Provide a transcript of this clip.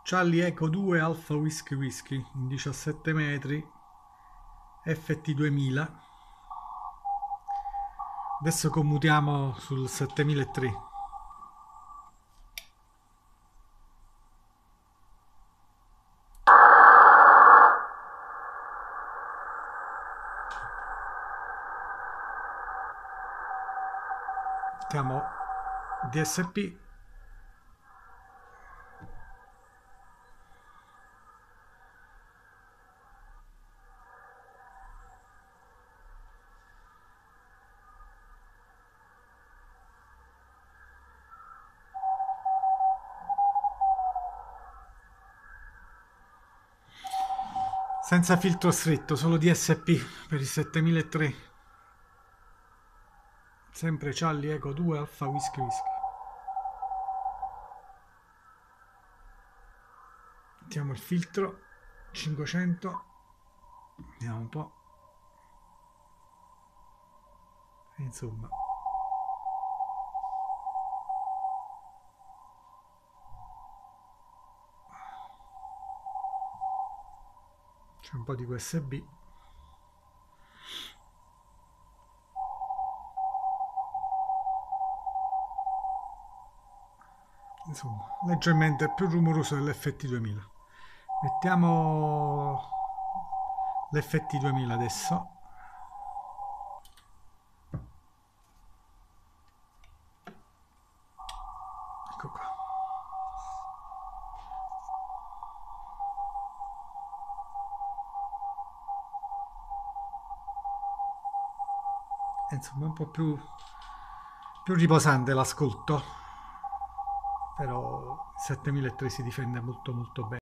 Charlie Echo 2 Alpha Whisky Whisky in 17 metri FT 2000. Adesso commutiamo sul 7003. Mettiamo DSP. Senza filtro stretto, solo DSP per il 7003. Sempre Charlie Echo 2 Alpha Whisky Whisky. Mettiamo il filtro 500. Vediamo un po'. E insomma. C'è un po' di USB. Insomma, leggermente più rumoroso dell'FT 2000. Mettiamo l'FT 2000 adesso. Ecco qua. Insomma, un po' più riposante l'ascolto, però il 7003 si difende molto molto bene.